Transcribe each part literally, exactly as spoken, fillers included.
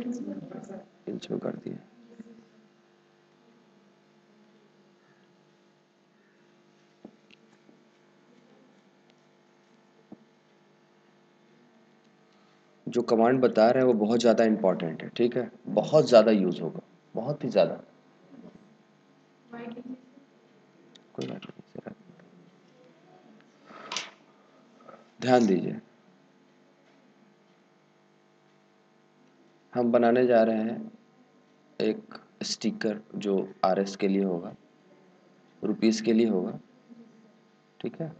Inch में कर दिए। जो कमांड बता रहे हैं वो बहुत ज़्यादा इंपॉर्टेंट है, ठीक है, बहुत ज़्यादा यूज होगा, बहुत ही ज़्यादा। कोई बात नहीं, जरा ध्यान दीजिए। हम बनाने जा रहे हैं एक स्टिकर जो आर एस के लिए होगा, रुपीस के लिए होगा, ठीक है।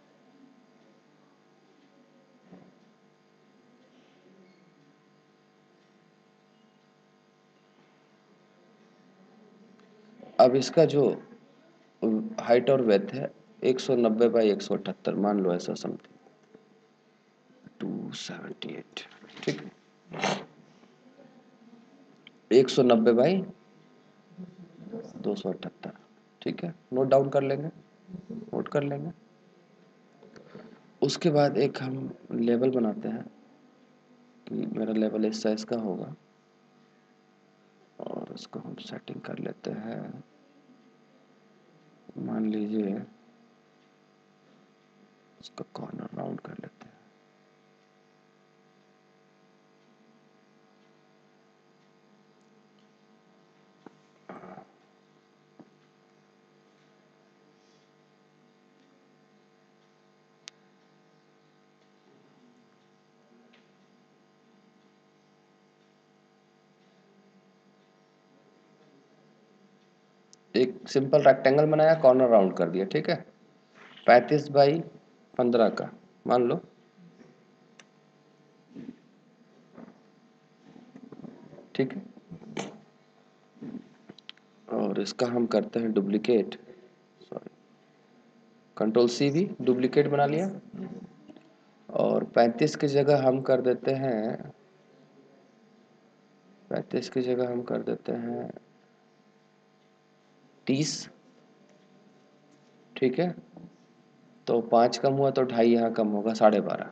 अब इसका जो हाइट और वेथ है एक सौ नब्बे बाई एक सौ अठहत्तर मान लो, ऐसा समथिंग टू सेवेंटी एट, ठीक है। एक सौ नब्बे बाई दो सौ अठहत्तर, ठीक है, नोट डाउन कर लेंगे, नोट कर लेंगे। उसके बाद एक हम लेवल बनाते हैं कि मेरा लेवल इस साइज का होगा, और उसको हम सेटिंग कर लेते हैं, मान लीजिए इसका कॉर्नर राउंड कर लेते हैं। एक सिंपल रेक्टेंगल बनाया, कॉर्नर राउंड कर दिया, ठीक है। पैंतीस बाई पंद्रह का मान लो, ठीक है। और इसका हम करते हैं डुप्लीकेट, सॉरी कंट्रोल सी भी डुप्लीकेट बना लिया, और पैंतीस की जगह हम कर देते हैं, पैंतीस की जगह हम कर देते हैं तीस, ठीक है। तो पाँच कम हुआ तो ढाई यहाँ कम होगा, साढ़े बारह,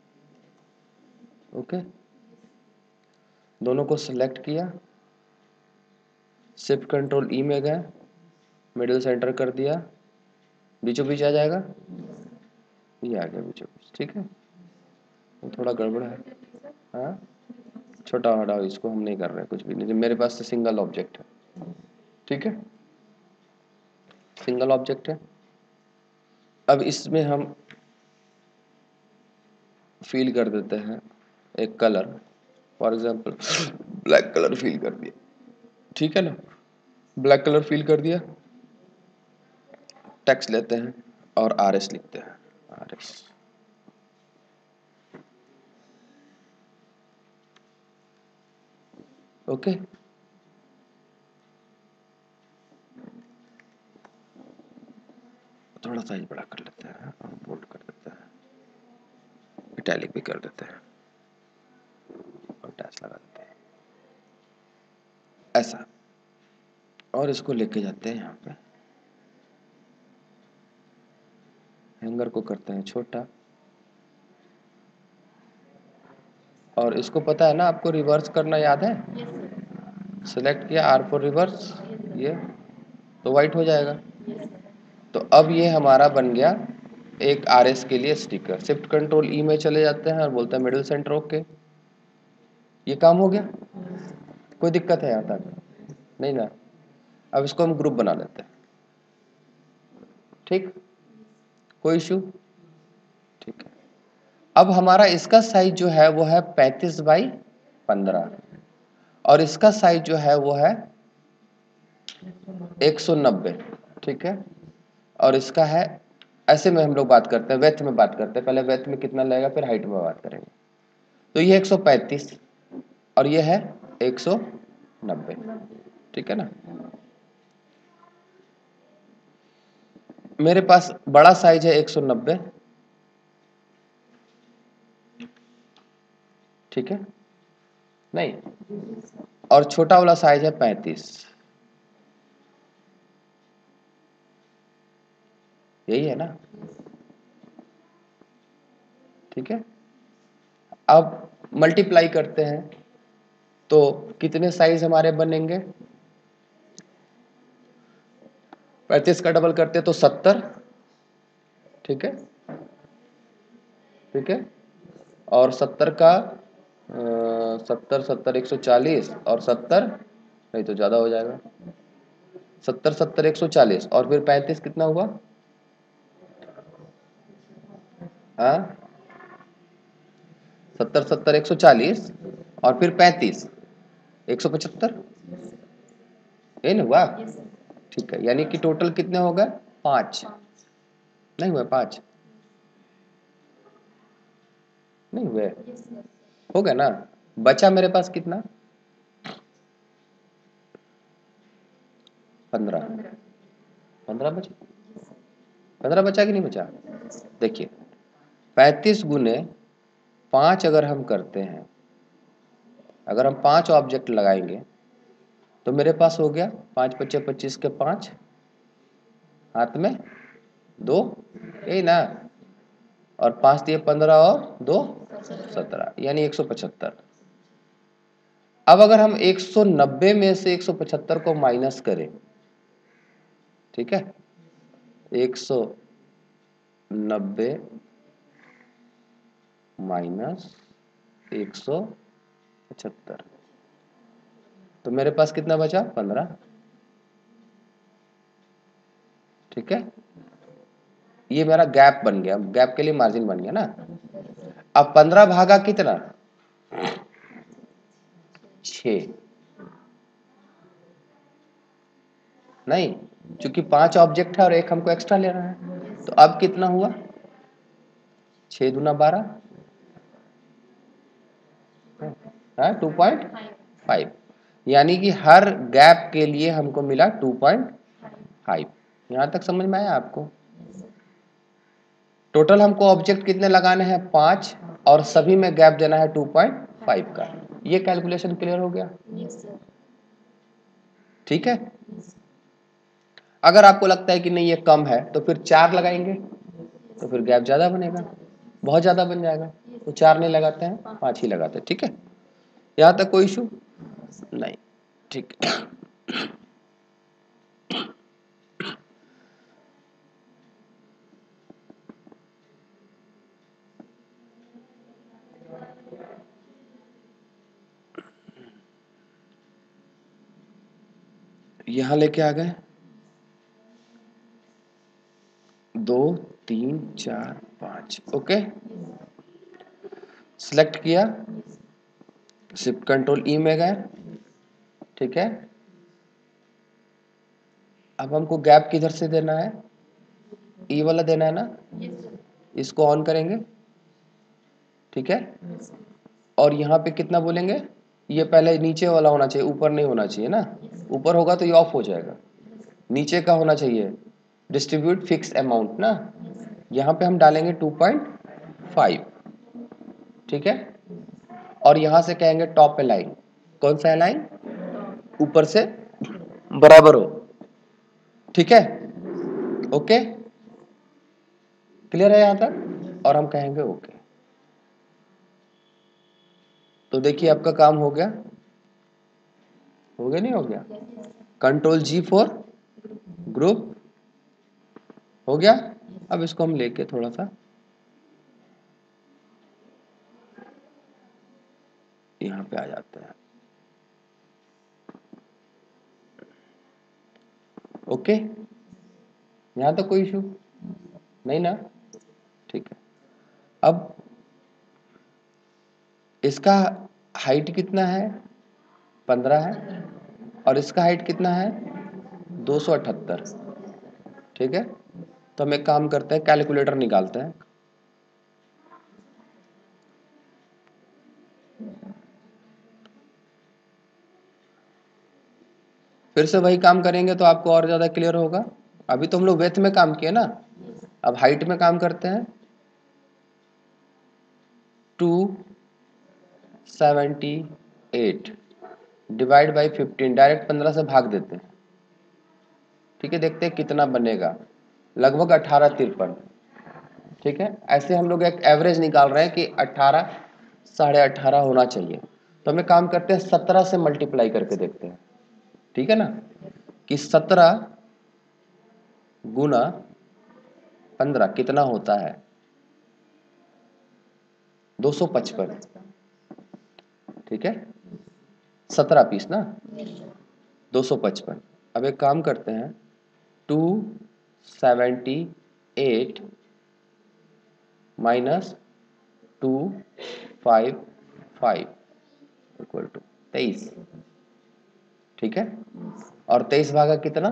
ओके। दोनों को सिलेक्ट किया, शिफ्ट कंट्रोल ई में गए, मिडिल सेंटर कर दिया, बीचों बीच आ जाएगा, ये आ गया बीचों बीच, ठीक है। तो थोड़ा गड़बड़ है, हाँ छोटा हटाओ, इसको हम नहीं कर रहे कुछ भी नहीं, मेरे पास तो सिंगल ऑब्जेक्ट है, ठीक है, सिंगल ऑब्जेक्ट है। अब इसमें हम फील कर देते हैं एक colour, for example black colour fill कर दिया, ठीक है ना, ब्लैक कलर फील कर दिया। टेक्स्ट लेते हैं और आर एस लिखते हैं, आर एस, ओके। थोड़ा साइज बड़ा कर लेते हैं और बोल्ड कर देते हैं, इटैलिक भी कर देते हैं और डैश लगा देते हैं, ऐसा। और इसको लेके जाते हैं यहाँ पे, हैंगर को करते हैं छोटा, और इसको पता है ना आपको रिवर्स करना याद है, सिलेक्ट किया आर फॉर रिवर्स, ये तो वाइट हो जाएगा। तो अब ये हमारा बन गया एक आर एस के लिए स्टिकर। शिफ्ट कंट्रोल ई में चले जाते हैं और बोलते हैं मिडिल सेंटर, ओके, ये काम हो गया। कोई दिक्कत है यहाँ तक? नहीं ना। अब इसको हम ग्रुप बना लेते हैं, ठीक, कोई इशू, ठीक है। अब हमारा इसका साइज जो है वो है पैंतीस बाई पंद्रह, और इसका साइज जो है वो है एक सौ नब्बे, ठीक है। और इसका है, ऐसे में हम लोग बात करते हैं, वेथ में बात करते हैं, पहले वेथ में कितना लगेगा फिर हाइट में बात करेंगे। तो ये एक सौ पैंतीस और ये है एक सौ नब्बे, ठीक है ना। मेरे पास बड़ा साइज है एक सौ नब्बे, ठीक है, नहीं, और छोटा वाला साइज है पैंतीस, यही है ना, ठीक है। अब मल्टीप्लाई करते हैं, तो कितने साइज हमारे बनेंगे? पैंतीस का डबल करते तो सत्तर, ठीक है, ठीक है, और सत्तर का सत्तर सत्तर एक सौ चालीस और सत्तर, नहीं तो ज़्यादा हो जाएगा, सत्तर सत्तर एक सौ चालीस और फिर पैंतीस कितना हुआ? हाँ, सत्तर सत्तर एक सौ चालीस और फिर पैंतीस एक सौ पचहत्तर, यही ना हुआ? ठीक है, यानी कि टोटल कितने हो गए? पाँच, नहीं हुए? पाँच नहीं हुए? हो गया ना? बचा मेरे पास कितना? पंद्रह, पंद्रह बचा, पंद्रह बचा कि नहीं बचा? देखिए, पैंतीस गुने पाँच अगर हम करते हैं, अगर हम पाँच ऑब्जेक्ट लगाएंगे तो मेरे पास हो गया पाँच पच्चे पच्चीस के पाँच, हाथ में दो, यही ना, और पाँच दिए पंद्रह और दो सत्रह, यानी एक सौ पचहत्तर। अब अगर हम एक सौ नब्बे में से एक सौ पचहत्तर को माइनस करें, ठीक है, एक सौ नब्बे माइनस एक सौ पचहत्तर, तो मेरे पास कितना बचा? पंद्रह, ठीक है, ये मेरा गैप बन गया, गैप के लिए मार्जिन बन गया ना। अब पंद्रह भागा कितना? छ, नहीं, क्योंकि पांच ऑब्जेक्ट है और एक हमको एक्स्ट्रा लेना है, तो अब कितना हुआ? छह दूना बारह, हाँ, टू पॉइंट फाइव, यानी कि हर गैप के लिए हमको मिला टू पॉइंट फाइव। यहां तक समझ में आया आपको? टोटल हमको ऑब्जेक्ट कितने लगाने हैं? पांच, और सभी में गैप देना है टू पॉइंट फाइव का। ये कैलकुलेशन क्लियर हो गया? ठीक है। अगर आपको लगता है कि नहीं ये कम है तो फिर चार लगाएंगे, तो फिर गैप ज्यादा बनेगा, बहुत ज्यादा बन जाएगा, तो चार नहीं लगाते हैं, पांच ही लगाते हैं। ठीक है, यहां तक कोई इशू नहीं? ठीक है। यहां लेके आ गए, दो तीन चार पांच, ओके, सिलेक्ट किया, शिफ्ट कंट्रोल ई में गए, ठीक है। अब हमको गैप किधर से देना है? ई वाला देना है ना, इसको ऑन करेंगे, ठीक है, और यहाँ पे कितना बोलेंगे? ये पहले नीचे वाला होना चाहिए, ऊपर नहीं होना चाहिए ना, ऊपर होगा तो ये ऑफ हो जाएगा, नीचे का होना चाहिए, डिस्ट्रीब्यूट फिक्स अमाउंट ना, यहाँ पे हम डालेंगे टू पॉइंट फाइव, ठीक है, और यहाँ से कहेंगे टॉप अलाइन, कौन सा अलाइन? ऊपर से बराबर हो, ठीक है, ओके, क्लियर है यहाँ तक? और हम कहेंगे ओके। तो देखिए आपका काम हो गया, हो गया नहीं हो गया? कंट्रोल जी फॉर ग्रुप, हो गया। अब इसको हम लेके थोड़ा सा यहाँ पे आ जाते हैं, ओके, यहाँ तो कोई इशू नहीं ना? ठीक है। अब इसका हाइट कितना है? पंद्रह है, और इसका हाइट कितना है? दो सौ अठहत्तर, ठीक है। तो हम एक काम करते हैं, कैलकुलेटर निकालते हैं, फिर से वही काम करेंगे तो आपको और ज्यादा क्लियर होगा। अभी तो हम लोग विड्थ में काम किए ना, अब हाइट में काम करते हैं। Two seventy eight divide by fifteen, direct पंद्रह से भाग देते हैं, ठीक है, देखते हैं कितना बनेगा, लगभग अठारह तिरपन, ठीक है। ऐसे हम लोग एक एवरेज निकाल रहे हैं कि अठारह साढ़े अठारह होना चाहिए, तो हम एक काम करते हैं, सत्रह से मल्टीप्लाई करके देखते हैं, ठीक है ना, कि सत्रह गुना पंद्रह कितना होता है, दो सौ पचपन, ठीक है, सत्रह पीस ना, दो सौ पचपन। अब एक काम करते हैं, two seventy eight minus two five five equal to तेईस, ठीक है, और तेईस भागा कितना,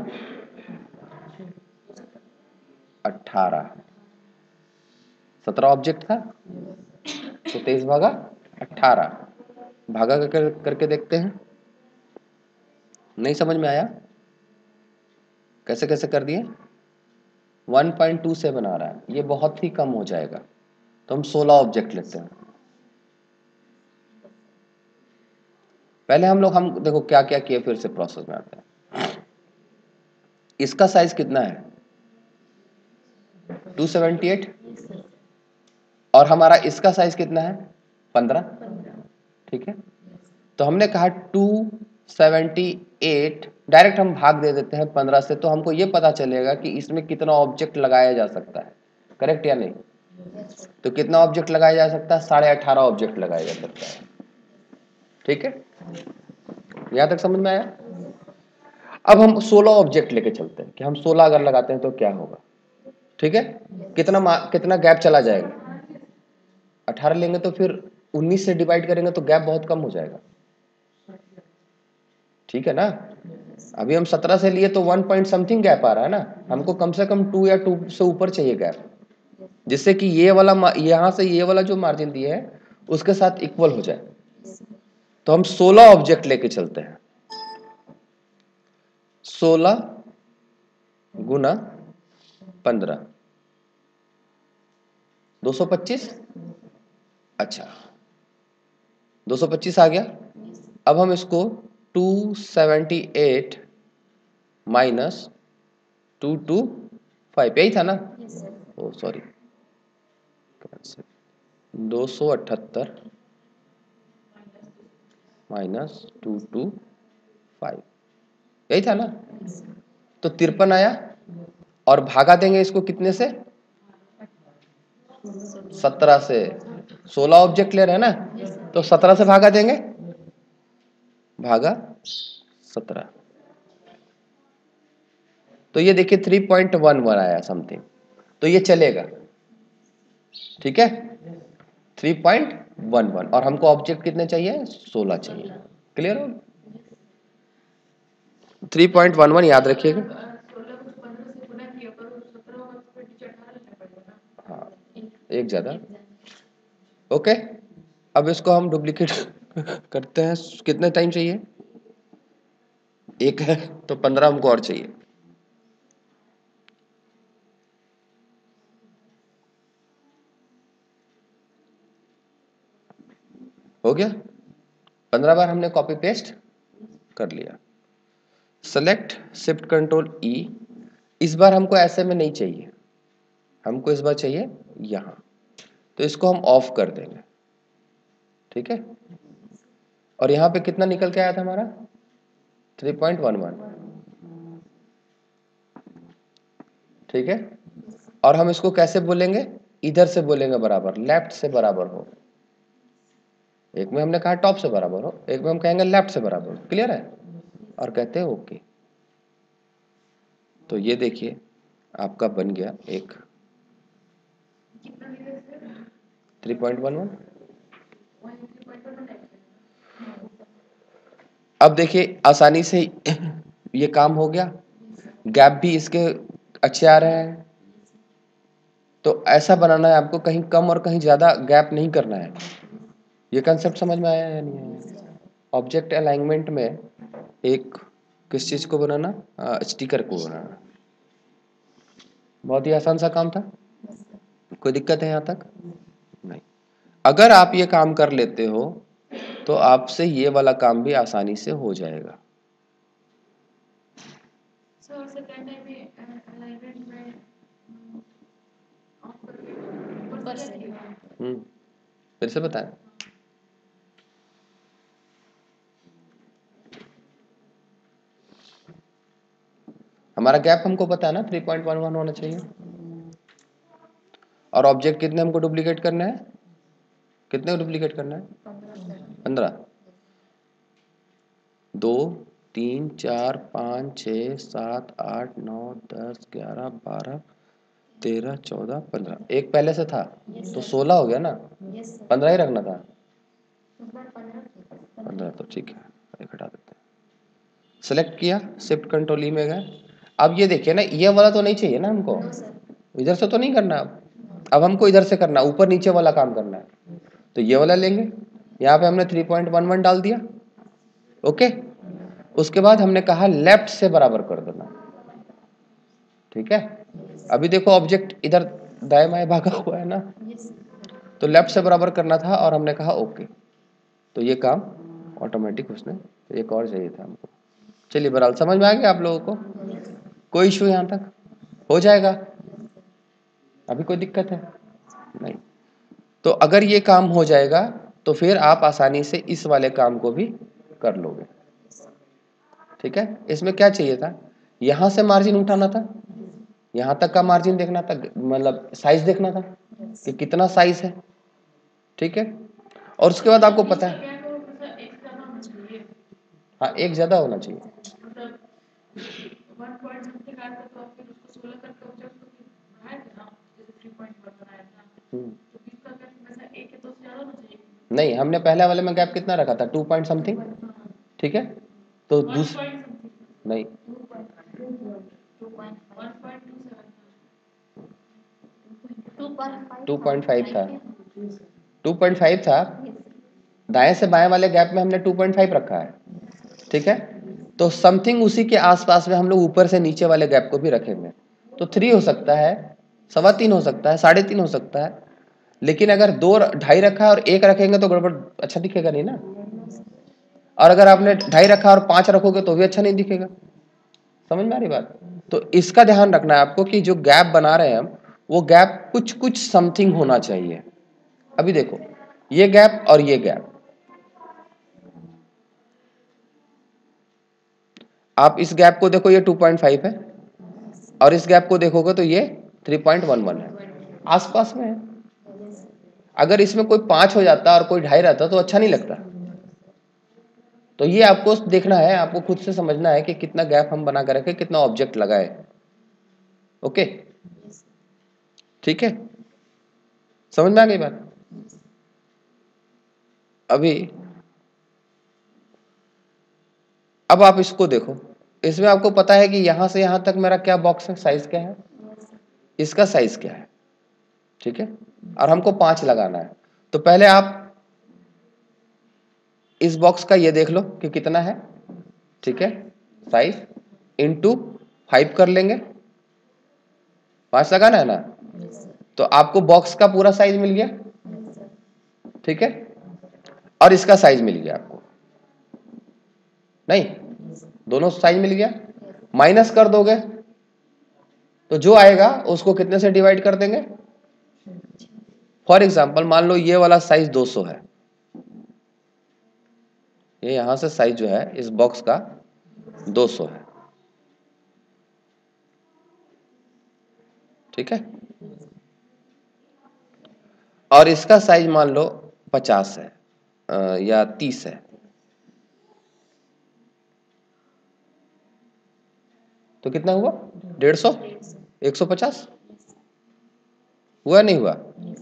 अट्ठारह, सत्रह ऑब्जेक्ट था तो तेईस भागा अट्ठारह, भागा कर, करके देखते हैं। नहीं समझ में आया, कैसे कैसे कर दिए, वन पॉइंट टू सेवन आ रहा है, ये बहुत ही कम हो जाएगा, तो हम सोलह ऑब्जेक्ट लेते हैं। पहले हम लोग हम देखो क्या क्या किए, फिर से प्रोसेस में आते हैं। इसका साइज कितना है, टू सेवेंटी एट, और हमारा इसका साइज कितना है, पंद्रह, ठीक है, तो हमने कहा टू सेवेंटी एट, डायरेक्ट हम भाग दे देते हैं पंद्रह से, तो हमको ये पता चलेगा कि इसमें कितना ऑब्जेक्ट लगाया जा सकता है, करेक्ट या नहीं, तो कितना ऑब्जेक्ट लगाया जा सकता है, साढ़े अठारह ऑब्जेक्ट लगाया जा सकता है, ठीक है, यहां तक समझ में आया। अब हम सोलह ऑब्जेक्ट लेके चलते हैं कि हम सोलह अगर लगाते हैं तो क्या होगा, ठीक है, कितना कितना गैप चला जाएगा, अठारह लेंगे तो फिर उन्नीस से डिवाइड करेंगे तो गैप बहुत कम हो जाएगा, ठीक है ना, अभी हम सत्रह से लिए तो वन पॉइंट समथिंग गैप आ रहा है ना, हमको कम से कम टू या टू से ऊपर चाहिए गैप, जिससे कि ये वाला यहां से ये वाला जो मार्जिन दिया है उसके साथ इक्वल हो जाए। तो हम सोलह ऑब्जेक्ट लेके चलते हैं, सोलह गुना पंद्रह, दो सौ पच्चीस, अच्छा दो सौ पच्चीस आ गया। अब हम इसको two seventy eight minus two two five, यही था ना, ओ सॉरी, दो सौ अठहत्तर माइनस टू टू फाइव, यही था ना, तो तिरपन आया, और भागा देंगे इसको कितने से, सत्रह से, सोलह ऑब्जेक्ट ले रहे हैं ना, तो सत्रह से भागा देंगे, भागा सत्रह, तो ये देखिए थ्री पॉइंट वन वन आया समथिंग, तो ये चलेगा, ठीक है, थ्री पॉइंट वन वन, और हमको ऑब्जेक्ट कितने चाहिए, सोलह चाहिए, क्लियर हो, थ्री पॉइंट वन वन याद रखिएगा, हाँ एक ज्यादा, ओके। अब इसको हम डुप्लीकेट करते हैं, कितने टाइम चाहिए, एक है तो पंद्रह हमको और चाहिए, हो गया, पंद्रह बार हमने कॉपी पेस्ट कर लिया, सेलेक्ट शिफ्ट कंट्रोल ई, इस बार हमको ऐसे में नहीं चाहिए, हमको इस बार चाहिए यहां, तो इसको हम ऑफ कर देंगे, ठीक है, और यहां पे कितना निकल के आया था हमारा, थ्री पॉइंट वन वन, ठीक है, और हम इसको कैसे बोलेंगे, इधर से बोलेंगे बराबर, लेफ्ट से बराबर हो, एक में हमने कहा टॉप से बराबर हो, एक में हम कहेंगे लेफ्ट से बराबर हो, क्लियर है, और कहते हैं ओके, तो ये देखिए आपका बन गया एक थ्री पॉइंट वन वन। अब देखिए आसानी से ये काम हो गया, गैप भी इसके अच्छे आ रहे हैं, तो ऐसा बनाना है आपको, कहीं कम और कहीं ज्यादा गैप नहीं करना है, ये कंसेप्ट समझ में आया या नहीं आया। ऑब्जेक्ट अलाइनमेंट में एक किस चीज को बनाना, स्टिकर को बनाना, बहुत ही आसान सा काम था, कोई दिक्कत है यहाँ तक, नहीं, अगर आप ये काम कर लेते हो तो आपसे ये वाला काम भी आसानी से हो जाएगा। हम्म फिर से बताएं, हमारा गैप हमको पता है ना थ्री पॉइंट वन वन होना चाहिए, और ऑब्जेक्ट कितने हमको डुप्लीकेट करना है, कितने डुप्लीकेट करना है, पंद्रह। दो तीन चार पाँच छः सात आठ नौ दस ग्यारह बारह तेरह चौदह पंद्रह, एक पहले से था तो सोलह हो गया ना, पंद्रह ही रखना था, पंद्रह तो ठीक है, एक हटा देते हैं। सेलेक्ट किया, शिफ्ट कंट्रोल ई में गए। अब ये देखिए ना, ये वाला तो नहीं चाहिए ना हमको, इधर से तो नहीं करना, अब अब हमको इधर से करना, ऊपर नीचे वाला काम करना है, तो ये वाला लेंगे। यहाँ पे हमने थ्री पॉइंट वन वन डाल दिया, ओके। उसके बाद हमने कहा लेफ्ट से बराबर कर देना, ठीक है। अभी देखो ऑब्जेक्ट इधर दाएं बाएं भागा हुआ है ना, तो लेफ्ट से बराबर करना था और हमने कहा ओके, तो ये काम ऑटोमेटिक उसने, तो एक और चाहिए था हमको। चलिए बहरहाल समझ में आ गया आप लोगों को, कोई इशू यहाँ तक हो जाएगा, अभी कोई दिक्कत है नहीं। तो अगर ये काम हो जाएगा तो फिर आप आसानी से इस वाले काम को भी कर लोगे, ठीक है। इसमें क्या चाहिए था, यहाँ से मार्जिन उठाना था, यहाँ तक का मार्जिन देखना था, मतलब साइज देखना था कि कितना साइज है, ठीक है। और उसके बाद आपको पता है, हाँ एक ज्यादा होना चाहिए, नहीं हमने पहले वाले में गैप कितना रखा था, टू पॉइंट समथिंग, ठीक है। तो दूसरा नहीं, टू पॉइंट फाइव था, टू पॉइंट फाइव था, दाएं से बाएं वाले गैप में हमने टू पॉइंट फाइव रखा है, ठीक है। तो समथिंग उसी के आसपास में हम लोग ऊपर से नीचे वाले गैप को भी रखेंगे, तो थ्री हो सकता है, सवा तीन हो सकता है, साढ़े तीन हो सकता है, लेकिन अगर दो ढाई रखा है और एक रखेंगे तो गड़बड़ अच्छा दिखेगा नहीं ना, और अगर आपने ढाई रखा और पांच रखोगे तो भी अच्छा नहीं दिखेगा, समझ में आ रही बात। तो इसका ध्यान रखना है आपको कि जो गैप बना रहे हैं हम, वो गैप कुछ कुछ समथिंग होना चाहिए। अभी देखो ये गैप और ये गैप, आप इस गैप को देखो ये टू पॉइंट फाइव है, और इस गैप को देखोगे तो ये थ्री पॉइंट वन वन है, आसपास में है। अगर इसमें कोई पांच हो जाता और कोई ढाई रहता तो अच्छा नहीं लगता, तो ये आपको देखना है, आपको खुद से समझना है कि कितना गैप हम बना कर रखे, कितना ऑब्जेक्ट लगाए, ओके ठीक है, समझ में आ गई बात। अभी अब आप इसको देखो, इसमें आपको पता है कि यहां से यहां तक मेरा क्या बॉक्स है, साइज क्या है, इसका साइज क्या है, ठीक है, और हमको पांच लगाना है। तो पहले आप इस बॉक्स का ये देख लो कि कितना है, ठीक है, साइज इंटू फाइव कर लेंगे, पांच लगाना है ना, तो आपको बॉक्स का पूरा साइज मिल गया, ठीक है, और इसका साइज मिल गया आपको, नहीं दोनों साइज मिल गया, माइनस कर दोगे तो जो आएगा उसको कितने से डिवाइड कर देंगे। फॉर एग्जांपल मान लो ये वाला साइज दो सौ है, ये यहां से साइज जो है इस बॉक्स का दो सौ है, ठीक है, और इसका साइज मान लो पचास है आ, या तीस है, तो कितना हुआ, डेढ़ सौ, एक सौ पचास हुआ नहीं हुआ।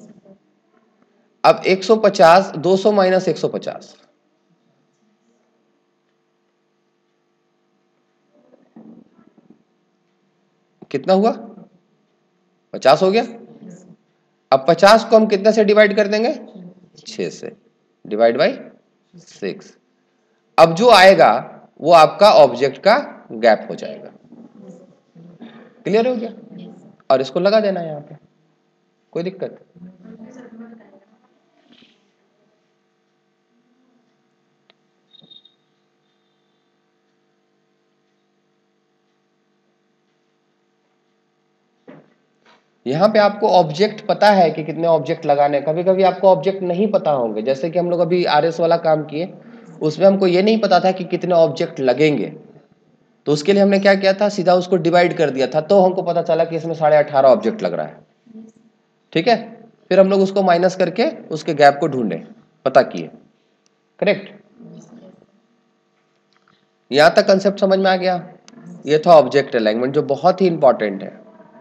अब एक सौ पचास, दो सौ माइनस एक सौ पचास, कितना हुआ, पचास हो गया। अब पचास को हम कितने से डिवाइड कर देंगे, छह से, डिवाइड बाई सिक्स। अब जो आएगा वो आपका ऑब्जेक्ट का गैप हो जाएगा, क्लियर हो गया, और इसको लगा देना यहाँ पे, कोई दिक्कत। यहाँ पे आपको ऑब्जेक्ट पता है कि कितने ऑब्जेक्ट लगाने, कभी कभी आपको ऑब्जेक्ट नहीं पता होंगे, जैसे कि हम लोग अभी आरएस वाला काम किए, उसमें हमको ये नहीं पता था कि कितने ऑब्जेक्ट लगेंगे, तो उसके लिए हमने क्या किया था, सीधा उसको डिवाइड कर दिया था, तो हमको पता चला कि इसमें साढ़े अठारह ऑब्जेक्ट लग रहा है। ठीक है, फिर हम लोग उसको माइनस करके उसके गैप को ढूंढे, पता किए। करेक्ट, यहां तक कंसेप्ट समझ में आ गया। ये था ऑब्जेक्ट अलाइनमेंट, जो बहुत ही इंपॉर्टेंट है।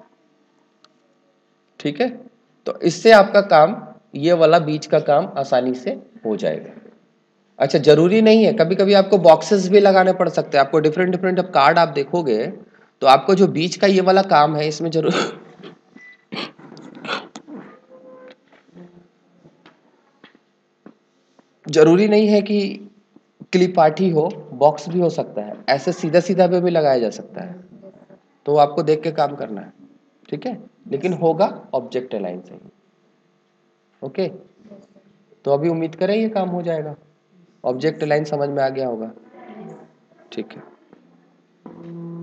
ठीक है, तो इससे आपका काम, ये वाला बीच का काम आसानी से हो जाएगा। अच्छा, जरूरी नहीं है, कभी कभी आपको बॉक्सेस भी लगाने पड़ सकते हैं। आपको डिफरेंट डिफरेंट अब कार्ड आप देखोगे तो आपको जो बीच का ये वाला काम है, इसमें जरूर जरूरी नहीं है कि क्लिप आर्ट ही हो, बॉक्स भी हो सकता है, ऐसे सीधा सीधा पे भी लगाया जा सकता है। तो आपको देख के काम करना है, ठीक है, लेकिन होगा ऑब्जेक्ट अलाइन से। ओके, तो अभी उम्मीद करें ये काम हो जाएगा। ऑब्जेक्ट अलाइन समझ में आ गया होगा, ठीक है।